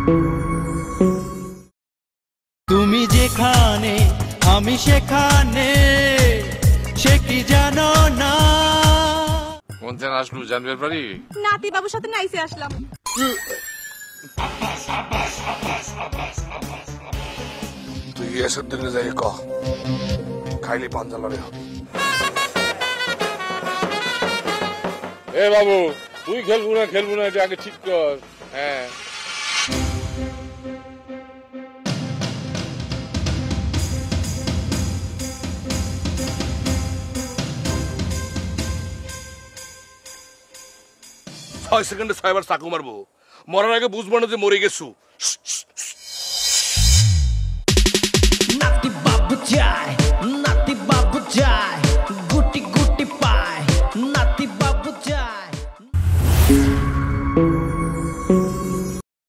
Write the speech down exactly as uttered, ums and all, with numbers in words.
তুমি যেখানে আমি সেখানে সে কি জানো না কোন দিন আসলু জানবে পারি নাতি বাবুর সাথে নাইসে আসলাম তুই এসব দিনে যাই ক খাইলি পাঞ্জালারে হবে এ বাবু তুই খেলবো না খেলবো না এটা আগে ঠিক কর হ্যাঁ ছয় সেকেন্ডে ছয়বার চাকু মারবো মরার আগে বুঝবো না যে মরে গেছু নাতি বাবু চাই